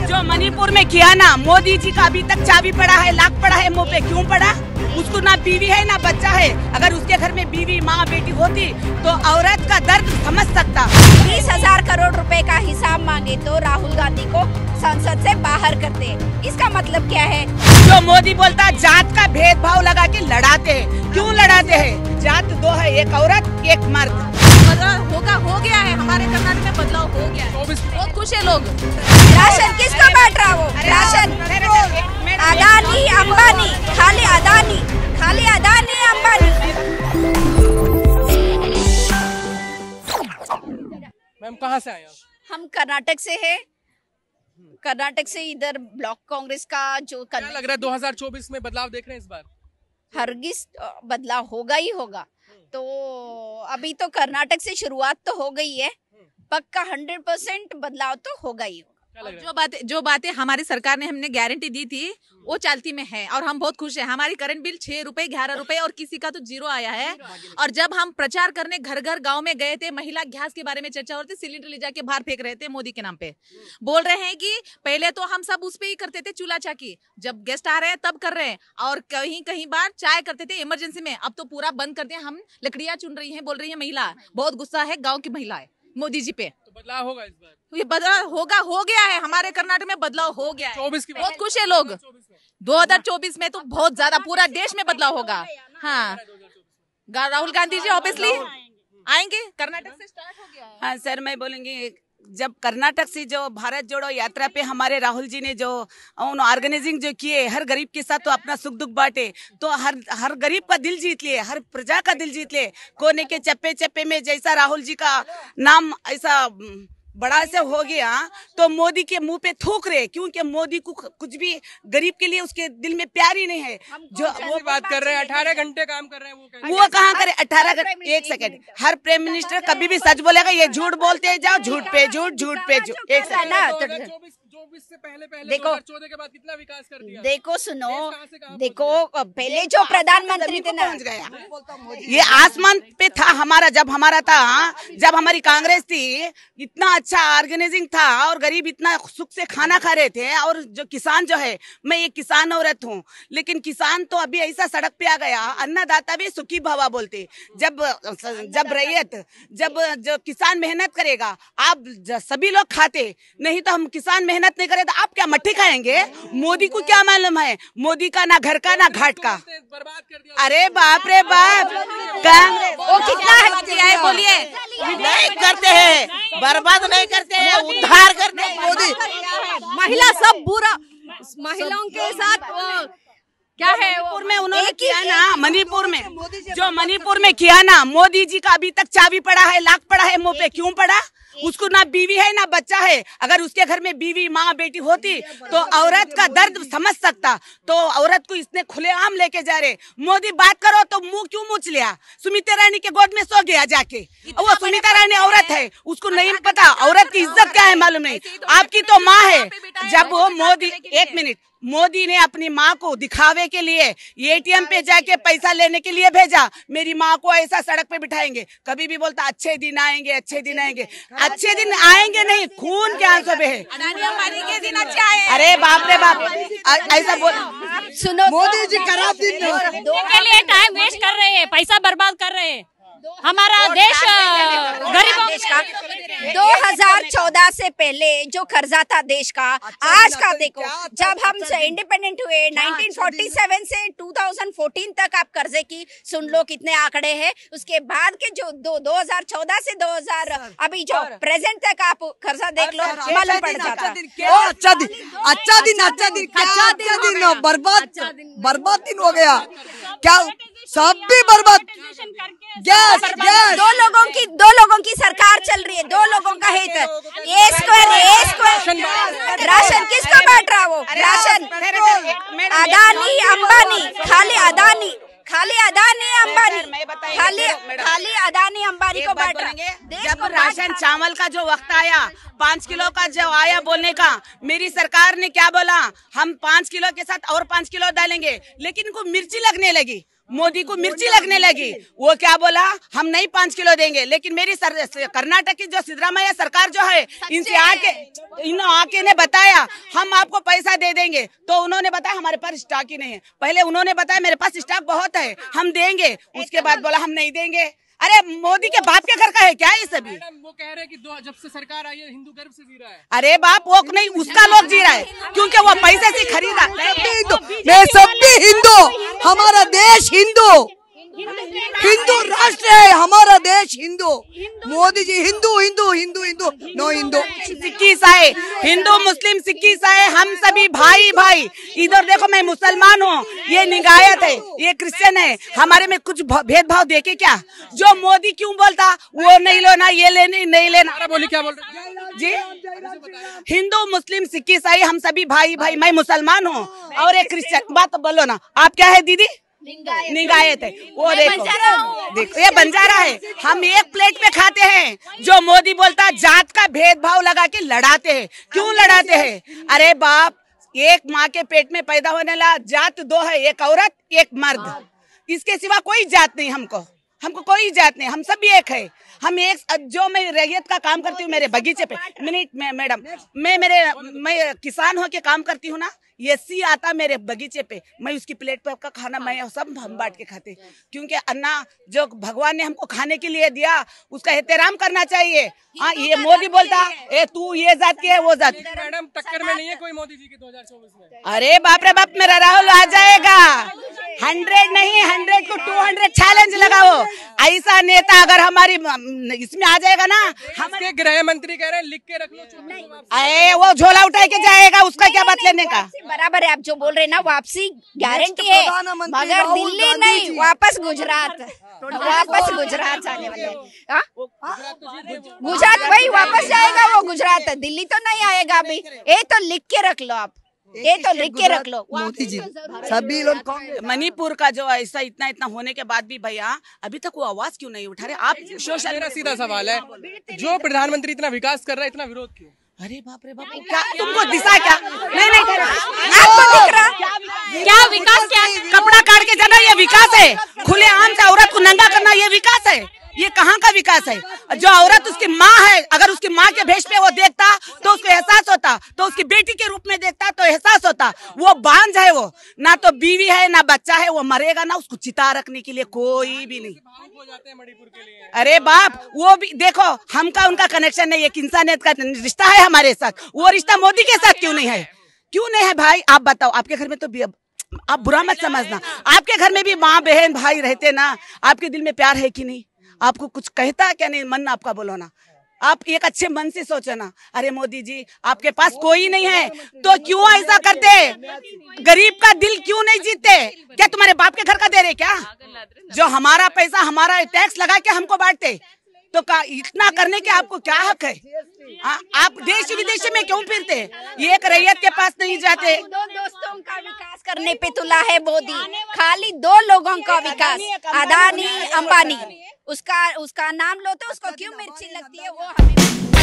जो मणिपुर में किया ना, मोदी जी का अभी तक चाबी पड़ा है, लाख पड़ा है मुंह पे। क्यों पड़ा? उसको ना बीवी है ना बच्चा है। अगर उसके घर में बीवी माँ बेटी होती तो औरत का दर्द समझ सकता। 20,000 करोड़ रुपए का हिसाब मांगे तो राहुल गांधी को संसद से बाहर करते। इसका मतलब क्या है? जो मोदी बोलता जात का भेदभाव लगा के लड़ाते हैं। क्यों लड़ाते हैं? जात दो है, एक औरत एक मर्द। बदलाव हो गया है, हमारे कर्नाटक में बदलाव हो गया है। बहुत खुश है लोग। राशन किसको बांट रहा वो? राशन अदानी अंबानी, खाली अदानी अंबानी। मैम कहाँ से आए आप? हम कर्नाटक से है। कर्नाटक से इधर ब्लॉक कांग्रेस का जो क्या लग रहा है 2024 में बदलाव देख रहे हैं इस बार? हरगिज बदलाव होगा ही होगा। तो अभी तो कर्नाटक से शुरुआत तो हो गई है, पक्का 100% बदलाव तो होगा ही होगा। जो बातें हमारी सरकार ने हमने गारंटी दी थी वो चलती में है और हम बहुत खुश हैं। हमारी करंट बिल 6 रुपए 11 रुपए और किसी का तो 0 आया है। और जब हम प्रचार करने घर घर गांव में गए थे, महिला गैस के बारे में चर्चा हो रही थी, सिलेंडर ले जाके बाहर फेंक रहे थे मोदी के नाम पे। बोल रहे हैं कि पहले तो हम सब उस पे ही करते थे, चूल्हा चाकी, जब गेस्ट आ रहे हैं तब कर रहे हैं, और कहीं कहीं बार चाय करते थे इमरजेंसी में। अब तो पूरा बंद कर दिया, हम लकड़ियां चुन रही है, बोल रही है महिला। बहुत गुस्सा है गाँव की महिला है मोदी जी पे। तो बदलाव होगा इस बार? ये बदलाव हो गया है, हमारे कर्नाटक में बदलाव हो गया है। 24 की बहुत खुश है लोग। 2024 में तो बहुत ज्यादा पूरा देश में बदलाव होगा। हाँ, राहुल गांधी जी ऑब्वियसली आएंगे। कर्नाटक से स्टार्ट हो गया है। हाँ सर, मैं बोलूँगी जब कर्नाटक से जो भारत जोड़ो यात्रा पे हमारे राहुल जी ने जो ऑर्गेनाइजिंग जो किए, हर गरीब के साथ तो अपना सुख दुख बांटे, तो हर गरीब का दिल जीत लिए, हर प्रजा का दिल जीत लिए। कोने के चप्पे चप्पे में जैसा राहुल जी का नाम ऐसा बड़ा से हो गया तो मोदी के मुंह पे थूक रहे, क्योंकि मोदी को कुछ भी गरीब के लिए उसके दिल में प्यार ही नहीं है। जो वो बात कर रहे हैं 18 घंटे काम कर रहे हैं, वो कहाँ करे 18 घंटे? एक सेकंड, हर प्राइम मिनिस्टर कभी भी सच बोलेगा? ये झूठ बोलते जाओ, झूठ पे झूठ, झूठ पे झूठ। एक सेकंड, 24 से पहले देखो 2014 के बाद कितना विकास कर दिया। देखो सुनो, देखो पहले जो प्रधानमंत्री थे ना, ये आसमान पे था हमारा, जब हमारा था, जब हमारी कांग्रेस थी, इतना अच्छा ऑर्गेनाइजिंग था और गरीब इतना सुख से खाना खा रहे थे। और जो किसान जो है, मैं एक किसान औरत हूँ, लेकिन किसान तो अभी ऐसा सड़क पे आ गया, अन्नदाता भी सुखी भवा बोलते। जब रैयत, जब किसान मेहनत करेगा, आप सभी लोग खाते, नहीं तो हम किसान मेहनत नहीं करे तो आप क्या मट्टी खाएंगे? मोदी को क्या मालूम है? मोदी का ना घर का ना घाट का। अरे बाप रे बाप, वो कितना हक दिया है बोलिए? नहीं करते हैं, बर्बाद नहीं करते हैं, उद्धार करते हैं मोदी। महिला सब बुरा, महिलाओं के साथ क्या है? मणिपुर में उन्होंने किया ना, मणिपुर में जो मणिपुर में किया ना, मोदी जी का अभी तक चाबी पड़ा है, लाख पड़ा है मुंह पे। क्यों पड़ा? उसको ना बीवी है ना बच्चा है। अगर उसके घर में बीवी माँ बेटी होती तो औरत का दर्द समझ सकता। तो औरत को इसने खुलेआम लेके जा रहे। मोदी बात करो तो मुंह क्यों मूछ लिया? सुमित्रा रानी के गोद में सो गया जाके। वो सुमित्रा रानी औरत है, उसको नहीं पता औरत की इज्जत क्या है, मालूम नहीं। आपकी तो माँ है। जब वो मोदी, एक मिनट, मोदी ने अपनी माँ को दिखावे के लिए एटीएम पे जाके पैसा लेने के लिए भेजा, मेरी माँ को ऐसा सड़क पे बिठाएंगे। कभी भी बोलता अच्छे दिन आएंगे, अच्छे दिन आएंगे। अच्छे दिन आएंगे नहीं, खून के आंसू पे है। के दिन अच्छे आए। अरे बाप रे बाप, ऐसा बोल। सुनो, मोदी जी खराब दिन के लिए टाइम वेस्ट कर रहे हैं, पैसा बर्बाद कर रहे हैं। हमारा देश गरीबों देश का 2014 से पहले जो कर्जा था देश का, आज का देखो, जब हम इंडिपेंडेंट हुए 1947 से 2014 तक आप कर्जे की सुन लो कितने आंकड़े हैं। उसके बाद के जो 2014 से 2000 अभी जो प्रेजेंट तक आप कर्जा देख लो, मालूम पड़ जाता। अच्छा दिन बर्बाद दिन हो गया क्या? सब भी बर्बाद। दो लोगों की सरकार चल रही है, दो लोगों का हित। ए स्क्वायर राशन किसको बांट रहा वो? राशन अदानी अंबानी, खाली अदानी अंबानी, खाली अदानी अंबानी को बांट रहा है। जब राशन चावल का जो वक्त आया, 5 किलो का जो आया बोलने का, मेरी सरकार ने क्या बोला? हम 5 किलो के साथ और 5 किलो डालेंगे, लेकिन इनको मिर्ची लगने लगी। मोदी को मिर्ची लगने लगी। वो क्या बोला, हम नहीं 5 किलो देंगे, लेकिन मेरी कर्नाटक की जो सिद्धरामैया सरकार जो है, इनसे आके ने बताया हम आपको पैसा दे देंगे, तो उन्होंने बताया हमारे पास स्टॉक ही नहीं है। पहले उन्होंने बताया मेरे पास स्टॉक बहुत है, हम देंगे, उसके बाद बोला हम नहीं देंगे। अरे मोदी के बाप के घर का है क्या ये सभी? वो कह रहे हैं कि जब से सरकार आई है हिंदू गर्व से जी रहा है। अरे बाप, वो नहीं, उसका लोग जी रहा है, क्योंकि वो पैसे से खरीदा। मैं सब भी हिंदू, हमारा देश हिंदू, हिंदू राष्ट्र है हमारा देश हिंदू। मोदी जी हिंदू हिंदू हिंदू हिंदू नो हिंदू। सिख ईसाई, हिंदू मुस्लिम सिख ईसाई हम सभी भाई भाई। इधर देखो मैं मुसलमान हूँ, ये निगायत है, ये क्रिश्चियन है, हमारे में कुछ भेदभाव देखे क्या? जो मोदी क्यों बोलता वो नहीं लेना, ये लेनी नहीं लेना। बोली क्या बोल रहे जी, हिंदू मुस्लिम सिख ईसाई हम सभी भाई भाई। मैं मुसलमान हूँ और एक क्रिश्चियन। बात बोलो ना, आप क्या है दीदी? निगायत है। वो देखो देखो, ये बंजारा है, हम एक प्लेट में खाते हैं। जो मोदी बोलता जात का भेदभाव लगा के लड़ाते हैं। क्यों लड़ाते हैं? अरे बाप, एक माँ के पेट में पैदा होने वाला जात 2 है, एक औरत एक मर्द, इसके सिवा कोई जात नहीं। हमको कोई जात नहीं, हम सब एक है। हम एक, जो मैं रैयत का काम करती हूँ मेरे बगीचे पे, मिनट में मैडम, मैं किसान होके काम करती हूँ ना, ये सी आता मेरे बगीचे पे, मैं उसकी प्लेट पर का खाना मैं सब हम बांट के खाते, क्योंकि अन्ना जो भगवान ने हमको खाने के लिए दिया उसका एहतराम करना चाहिए। हाँ, ये मोदी बोलता ए तू ये जात की है वो जात। मैडम टक्कर में नहीं है कोई मोदी जी की 2024 में? अरे बाप रे बाप, मेरा राहुल आ जाएगा। 100 नहीं, 100 को 200 चैलेंज लगाओ। ऐसा नेता अगर हमारी इसमें आ जाएगा ना, हमारे गृह मंत्री कह रहे हैं लिख के रख लो। अरे वो झोला उठा के जाएगा, उसका क्या बात लेने का? बराबर है, आप जो बोल रहे हैं ना, वापसी गारंटी है, मगर दिल्ली नहीं, वापस गुजरात, वापस गुजरात जाने वाले। गुजरात वही वापस जाएगा वो गुजरात, दिल्ली तो नहीं आएगा अभी। ये तो लिख के रख लो आप, ये तो लिख के रख लो। मोदी जी सभी लोग। मणिपुर का जो ऐसा इतना होने के बाद भी भैया अभी तक वो आवाज क्यों नहीं उठा रहे? आप सोशल, मेरा सीधा सवाल है, जो प्रधानमंत्री इतना विकास कर रहा है, इतना विरोध क्यों? अरे बाप रे बाप, क्या तुमको दिशा क्या? नहीं आपको दिख रहा क्या विकास? क्या कपड़ा काट के जाना ये विकास है? खुले आम से औरत को नंगा करना ये विकास है? ये कहाँ का विकास है? जो औरत उसकी माँ है, अगर उसकी माँ के भेष पे वो देखता तो उसको एहसास होता, तो उसकी बेटी के रूप में देखता तो एहसास होता। वो बांझ है, वो ना तो बीवी है ना बच्चा है, वो मरेगा ना, उसको चिता रखने के लिए कोई भी नहीं। हो जाते हैं मणिपुर के लिए। अरे बाप, वो भी देखो, हमका उनका कनेक्शन नहीं, एक इंसानियत का रिश्ता है हमारे साथ। वो रिश्ता मोदी के साथ क्यों नहीं है? क्यों नहीं है भाई? आप बताओ, आपके घर में तो आप बुरा मत समझना, आपके घर में भी माँ बहन भाई रहते ना, आपके दिल में प्यार है कि नहीं? आपको कुछ कहता क्या नहीं? मन आपका बोलो ना, आप एक अच्छे मन से सोचो ना। अरे मोदी जी, आपके पास कोई नहीं है तो क्यों ऐसा करते? गरीब का दिल क्यों नहीं जीतते? क्या तुम्हारे बाप के घर का दे रहे क्या? जो हमारा पैसा, हमारा टैक्स लगा के हमको बांटते, तो इतना करने के आपको क्या हक है? आप देश विदेश में क्यों फिरते? ये एक रैयत के पास नहीं जाते। 2 दोस्तों का विकास करने पे तुला है मोदी, खाली 2 लोगों का विकास, अदानी अंबानी, उसका नाम लो तो उसको क्यों मिर्ची लगती है वो हमें